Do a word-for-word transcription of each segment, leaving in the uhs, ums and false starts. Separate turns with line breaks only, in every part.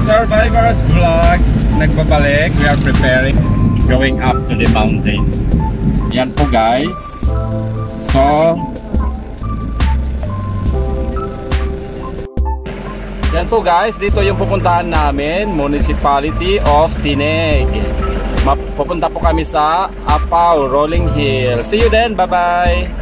Survivors vlog, nagbabalik. We are preparing, going up to the mountain. Yan po guys. So, yan po guys, dito yung pupuntahan namin, Municipality of Tineg. Pupunta po kami sa Apaw, Rolling Hill. See you then, bye bye.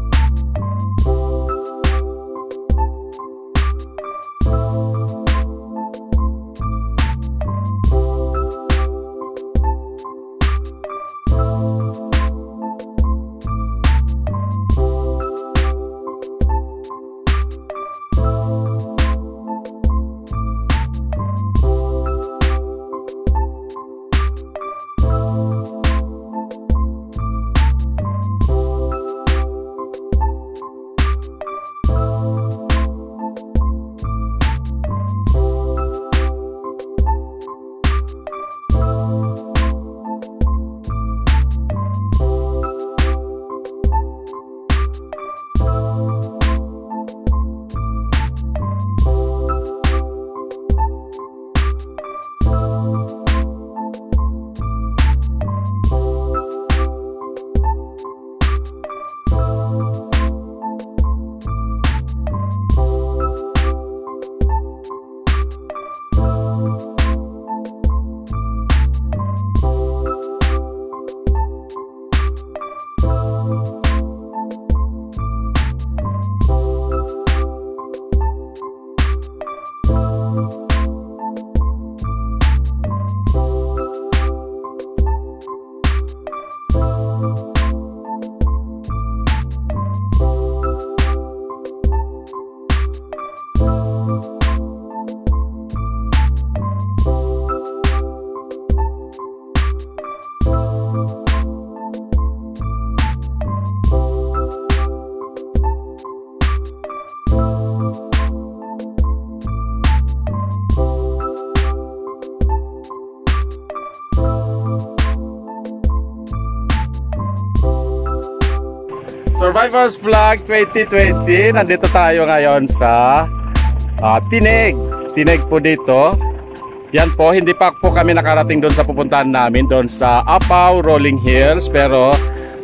Survivors Vlog twenty twenty. Nandito tayo ngayon sa uh, Tineg. Tineg po dito. Yan po, hindi pa po kami nakarating doon sa pupuntahan namin, doon sa Apaw, Rolling Hills. Pero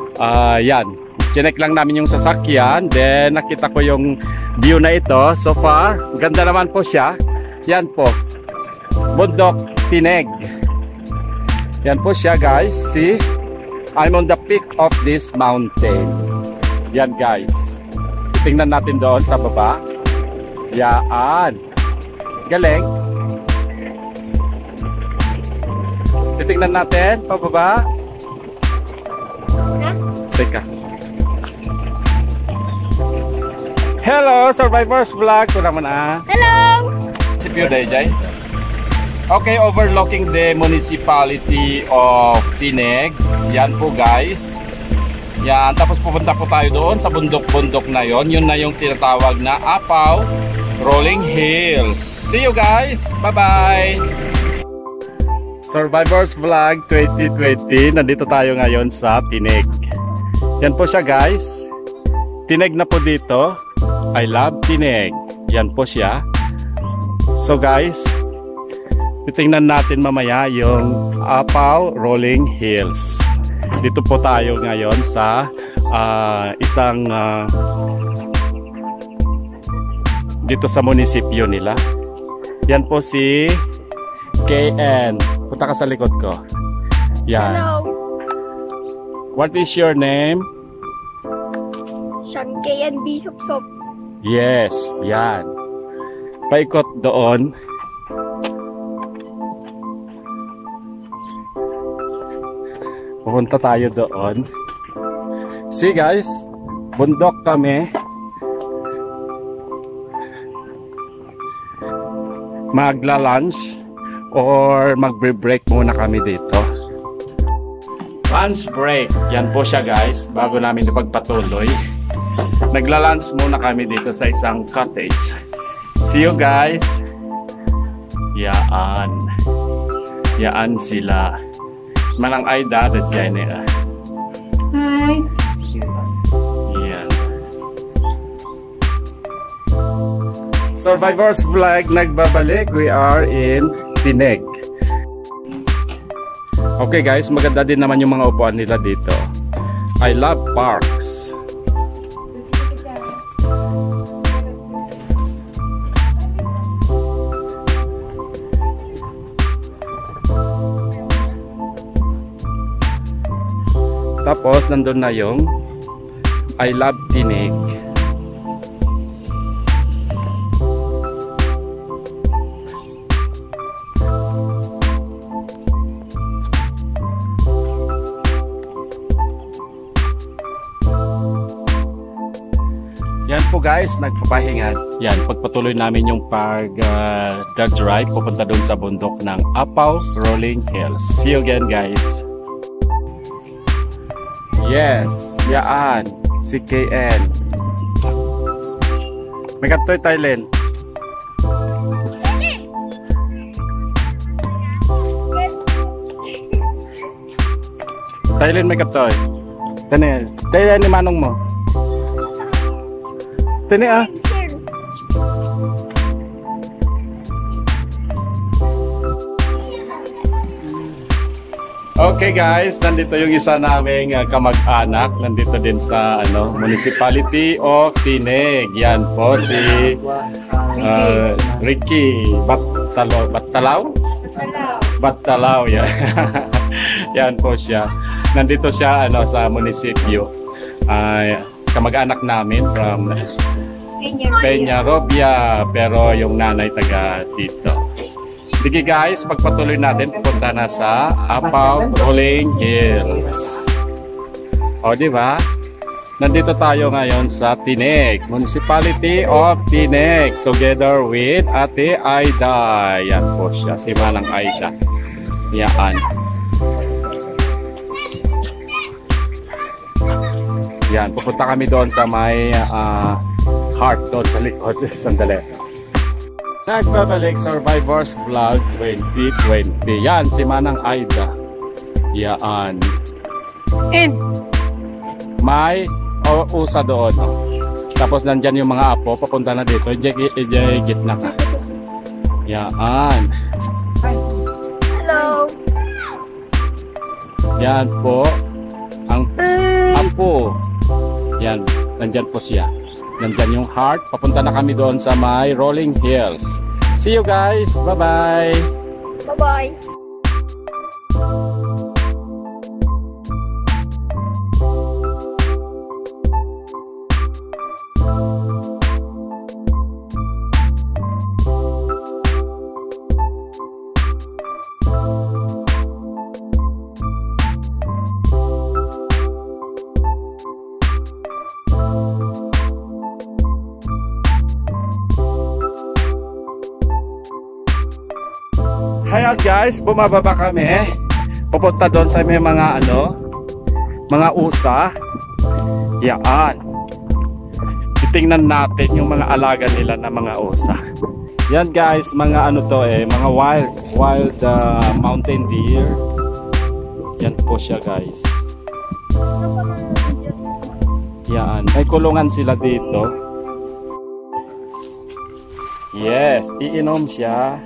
uh, yan, chinek lang namin yung sasakyan. Then nakita ko yung view na ito. So far, ganda naman po siya. Yan po, Bundok Tineg. Yan po siya guys. See, I'm on the peak of this mountain. Yan guys, tingnan natin doon sa baba. Yan, galing. Titingnan natin pababa. Teka. Hello Survivors Vlog ko naman ah.
Hello.
Si Pio Dayjay. Okay, overlooking the Municipality of Tineg. Yan po guys. Yan, tapos pupunta po tayo doon sa bundok-bundok na yon. Yun na yung tinatawag na Apaw, Rolling Hills. See you guys! Bye-bye! Survivors Vlog twenty twenty. Nandito tayo ngayon sa Tineg. Yan po siya guys. Tineg na po dito. I love Tineg. Yan po siya. So guys, titingnan natin mamaya yung Apaw, Rolling Hills. Dito po tayo ngayon sa uh, isang uh, dito sa munisipyo nila. Yan po si K N. Punta ka sa likod ko. Yan.
Hello.
What is your name?
Sean K N B Sopsop.
Yes, yan. Paikot doon. Pupunta tayo doon. See guys, bundok kami. Magla-lunch or magbre-break muna kami dito. Lunch break. Yan po siya guys, bago namin ipagpatuloy. Nagla-lunch muna kami dito sa isang cottage. See you guys. Yaan. Yaan sila. Manang Aida at Jaina.
Hi.
Yan. Survivors Vlog nagbabalik. We are in Tineg. Okay guys, maganda din naman yung mga upuan nila dito. I love parks. Tapos nandun na yung I love Tineg. Yan po guys, nagpapahinga. Yan, pagpatuloy namin yung pag uh, dog drive pupunta doon sa bundok ng Apaw Rolling Hills. See you again guys. Yes, yaan si K N. May katoy Thailand. Thailand may katoy. Tani, Thailand ni manong mo. Tani ah. Okay guys, nandito yung isa naming uh, kamag-anak. Nandito din sa ano, Municipality of Tineg. Yan po si uh, Ricky Batalaw. Batalaw? Batalaw, yan. Yan po siya. Nandito siya ano sa munisipyo. Uh, kamag-anak namin from Peñarobia, pero yung nanay taga dito. Sige guys, pagpatuloy natin, pupunta na sa Apaw Rolling Hills. O di ba? Nandito tayo ngayon sa Tineg, Municipality of Tineg, together with Ate Aida. Yan po siya, si Manang Aida. Yan. Yan, pupunta kami doon sa may uh, heart doon sa likod. Sandali. Nagbabalik Survivors Vlog twenty twenty. Yan, si Manang Aida. Yan.
And
may o, usa doon. Oh. Tapos nandyan yung mga apo. Papunta na dito. Ijay gitna ka. Yan.
hello.
Yan po. Ang apo. Yan. Nandyan po siya. Nandyan yung heart. Papunta na kami doon sa may Rolling Hills. See you guys. Bye-bye.
Bye-bye.
Hi guys, bumababa kami. Pupunta doon sa may mga ano, mga usa. Yan. Titingnan natin yung mga alaga nila na mga usa. Yan guys, mga ano to eh, mga wild wild uh, mountain deer. Yan po siya guys. Yan, may kulungan sila dito. Yes, iinom siya.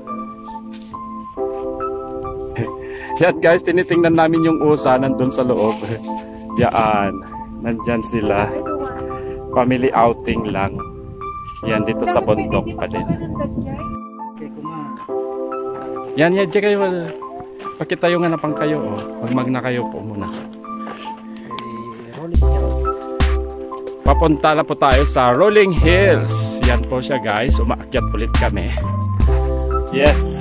Yan guys, tinitingnan namin yung usa nandun sa loob. Yan, nandyan sila. Family outing lang. Yan, dito sa bundok pa din. Yan, yan, dyan kayo. Pakitayo nga na pang kayo. Oh. Magmag na kayo po muna. Papunta na po tayo sa Rolling Hills. Yan po siya guys, umaakyat ulit kami. Yes.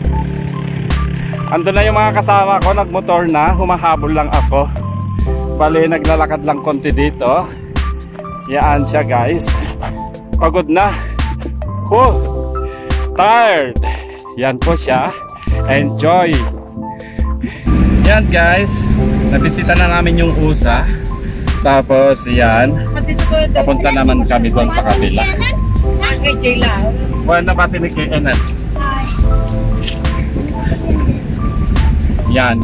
Ando na yung mga kasama ko, nagmotor na, humahabol lang ako. Bali, naglalakad lang konti dito. Yan siya guys. Pagod na. Oh, tired. Yan po siya. Enjoy. Yan guys. Nabisita na namin yung usa. Tapos yan. Papunta naman kami doon sa kabila. Well, napati ni K N. Yan.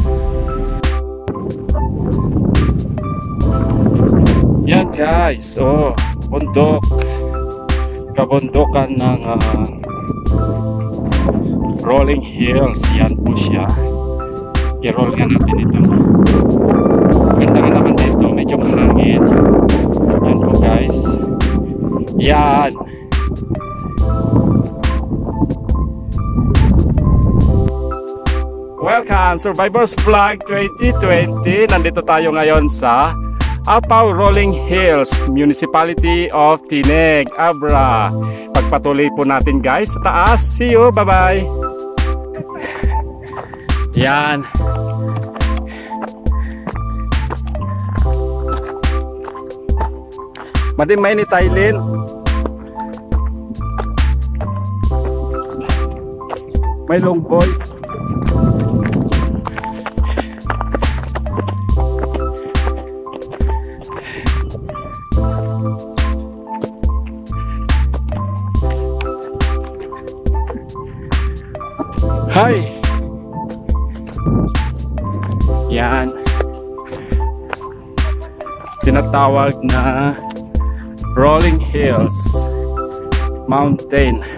Yan guys. Oh, bundok. Kabundukan ng uh, Rolling Hills. Yan po siya. I-roll nga natin ito. Ganda nga naman dito. Medyo mahangin. Yan po guys. Yan. Welcome Survivors Vlog twenty twenty. Nandito tayo ngayon sa Apaw Rolling Hills, Municipality of Tineg, Abra. Pagpatuloy po natin guys sa taas. See you, bye bye. Yan. Madimay ni Tailin. May long boy. Hi. Yan. Tinatawag na Rolling Hills Mountain.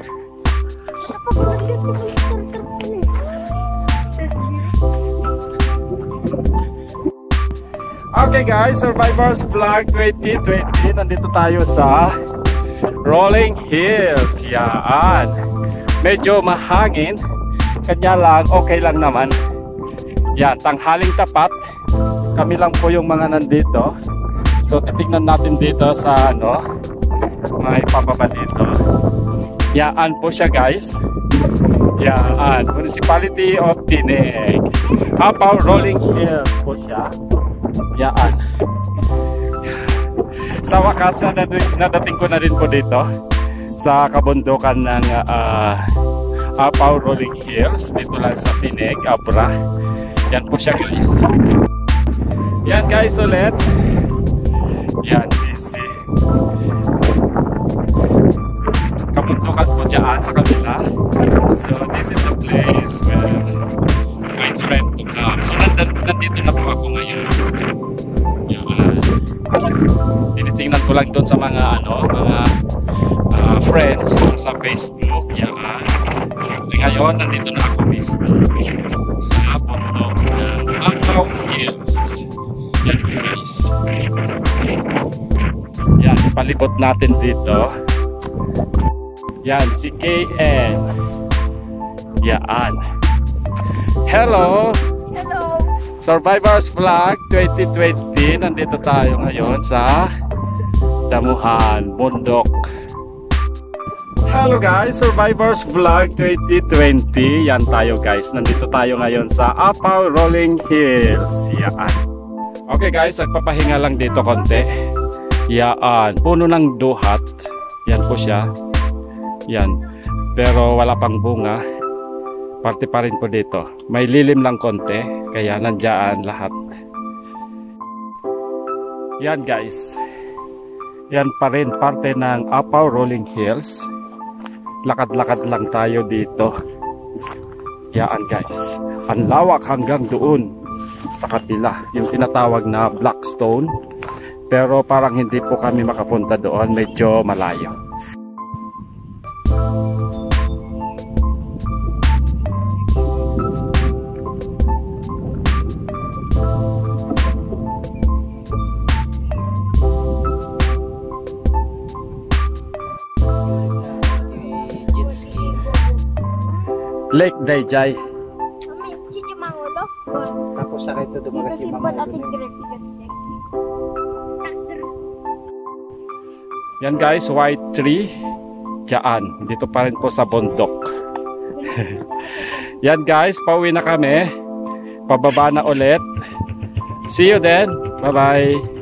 Okay guys, Survivors Vlog twenty twenty. Nandito tayo sa Rolling Hills. Yan. Medyo mahangin. Kanya lang, okay lang naman. Yan, tanghaling tapat. Kami lang po yung mga nandito. So titignan natin dito sa ano, may pababa dito. Yaan po siya guys. Yaan, Municipality of Tineg, Apaw Rolling Hills po siya. Yaan. Sa wakas nadating ko na rin po dito sa kabundukan ng uh, Apaw Rolling Hills. Dito lang sa Tineg, Abra. Yan po siya guys. Yan guys ulit. Yan, easy. Kabundukan po dyan sa kabila. So this is the place where I dreamt to come. So nandito na po ako ngayon. Yan. Tinitingnan ko lang doon sa mga ano, mga uh, friends sa Facebook. Yan. So ngayon nandito na ako mismo sa bundok ng Apaw Hills. Yan guys. Yan, palibot natin dito. Yan, si K N. Yan. Hello.
Hello.
Survivors Vlog twenty twenty. Nandito tayo ngayon sa Damuhan, Bundok. Hello guys, Survivors Vlog twenty twenty. Yan tayo guys. Nandito tayo ngayon sa Apaw Rolling Hills. Yan. Okay guys, nagpapahinga lang dito konti. Yan, puno ng duhat. Yan po siya. Yan. Pero wala pang bunga. Parte pa rin po dito. May lilim lang konti. Kaya nandiyan lahat. Yan guys. Yan pa rin parte ng Apaw Rolling Hills. Lakad-lakad lang tayo dito. Yan guys. Ang lawak hanggang doon sa kabila. Yung tinatawag na Blackstone. Pero parang hindi po kami makapunta doon. Medyo malayo. Lake Dayjay.
Mami, chichi mangulo.
Tapos sa ito dumagat
Kasi
yung
ba't
mga
ating direct
Yan guys, white tree. Diyan, dito pa rin po sa bundok. Yan guys, pauwi na kami. Pababa na ulit. See you then. Bye bye.